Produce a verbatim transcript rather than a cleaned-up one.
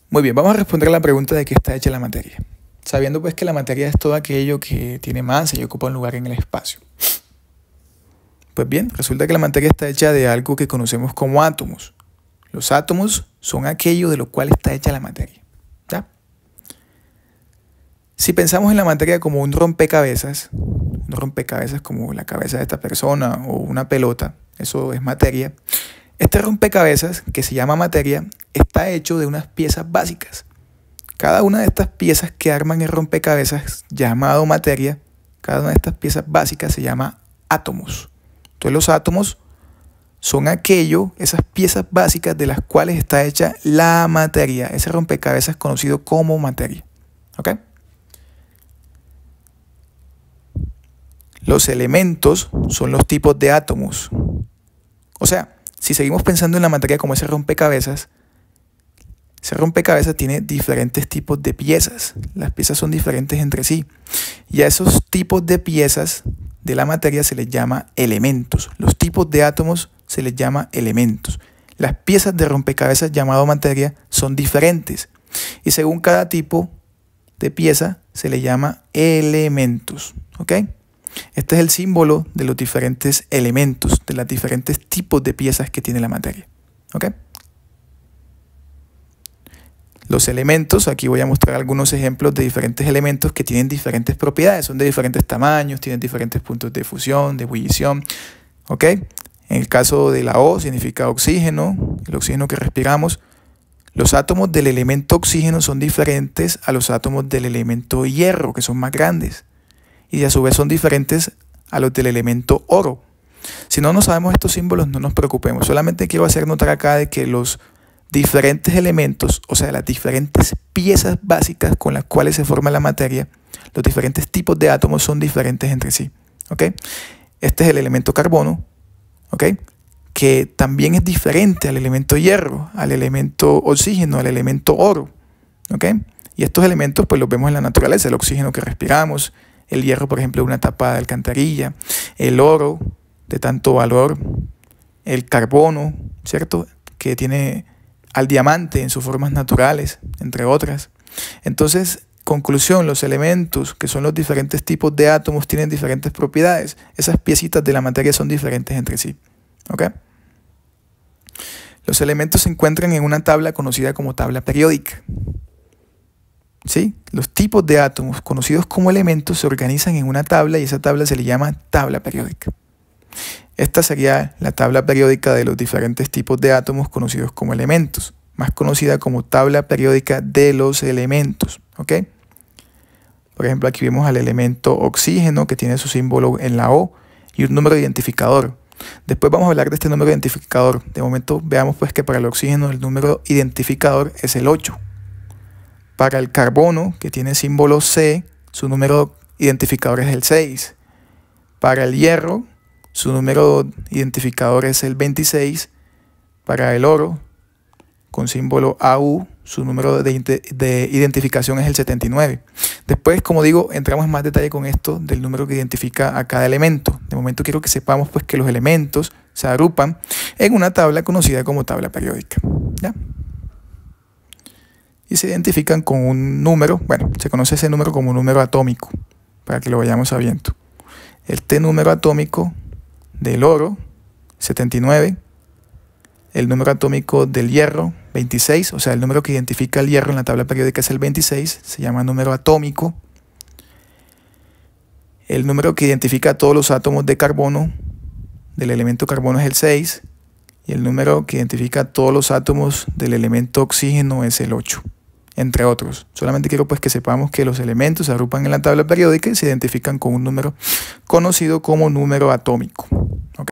Muy bien, vamos a responder a la pregunta de qué está hecha la materia. Sabiendo pues que la materia es todo aquello que tiene masa y ocupa un lugar en el espacio. Pues bien, resulta que la materia está hecha de algo que conocemos como átomos. Los átomos son aquello de lo cual está hecha la materia. ¿Ya? Si pensamos en la materia como un rompecabezas, un rompecabezas como la cabeza de esta persona o una pelota, eso es materia. Este rompecabezas, que se llama materia, está hecho de unas piezas básicas. Cada una de estas piezas que arman el rompecabezas llamado materia, cada una de estas piezas básicas se llama átomos. Entonces los átomos son aquello, esas piezas básicas de las cuales está hecha la materia, ese rompecabezas conocido como materia. ¿Ok? Los elementos son los tipos de átomos. O sea, si seguimos pensando en la materia como ese rompecabezas, ese rompecabezas tiene diferentes tipos de piezas. Las piezas son diferentes entre sí. Y a esos tipos de piezas de la materia se les llama elementos. Los tipos de átomos se les llama elementos. Las piezas de rompecabezas llamado materia son diferentes. Y según cada tipo de pieza se le llama elementos. ¿Ok? Este es el símbolo de los diferentes elementos, de los diferentes tipos de piezas que tiene la materia. ¿Ok? Los elementos, aquí voy a mostrar algunos ejemplos de diferentes elementos que tienen diferentes propiedades, son de diferentes tamaños, tienen diferentes puntos de fusión, de ebullición. ¿Ok? En el caso de la O significa oxígeno, el oxígeno que respiramos. Los átomos del elemento oxígeno son diferentes a los átomos del elemento hierro, que son más grandes. Y a su vez son diferentes a los del elemento oro. Si no, no sabemos estos símbolos, no nos preocupemos. Solamente quiero hacer notar acá de que los diferentes elementos, o sea, las diferentes piezas básicas con las cuales se forma la materia, los diferentes tipos de átomos son diferentes entre sí. ¿Ok? Este es el elemento carbono, ¿ok? Que también es diferente al elemento hierro, al elemento oxígeno, al elemento oro. ¿Ok? Y estos elementos pues los vemos en la naturaleza, el oxígeno que respiramos, el hierro, por ejemplo, una tapa de alcantarilla, el oro de tanto valor, el carbono, ¿cierto? Que tiene al diamante en sus formas naturales, entre otras. Entonces, conclusión, los elementos, que son los diferentes tipos de átomos, tienen diferentes propiedades. Esas piecitas de la materia son diferentes entre sí. ¿Ok? Los elementos se encuentran en una tabla conocida como tabla periódica. ¿Sí? Los tipos de átomos conocidos como elementos se organizan en una tabla y esa tabla se le llama tabla periódica. Esta sería la tabla periódica de los diferentes tipos de átomos conocidos como elementos, más conocida como tabla periódica de los elementos. ¿Ok? Por ejemplo, aquí vemos al elemento oxígeno que tiene su símbolo en la O y un número identificador. Después vamos a hablar de este número identificador. De momento veamos pues que para el oxígeno el número identificador es el ocho. Para el carbono, que tiene símbolo C, su número identificador es el seis. Para el hierro, su número identificador es el veintiséis. Para el oro, con símbolo A U, su número de, de identificación es el setenta y nueve. Después, como digo, entramos en más detalle con esto del número que identifica a cada elemento. De momento quiero que sepamos pues, que los elementos se agrupan en una tabla conocida como tabla periódica. ¿Ya? Y se identifican con un número, bueno, se conoce ese número como un número atómico, para que lo vayamos sabiendo. Este número atómico del oro, setenta y nueve, el número atómico del hierro, veintiséis, o sea, el número que identifica el hierro en la tabla periódica es el veintiséis, se llama número atómico. El número que identifica a todos los átomos de carbono, del elemento carbono, es el seis, y el número que identifica a todos los átomos del elemento oxígeno es el ocho. Entre otros. Solamente quiero pues que sepamos que los elementos se agrupan en la tabla periódica y se identifican con un número conocido como número atómico. ¿Okay?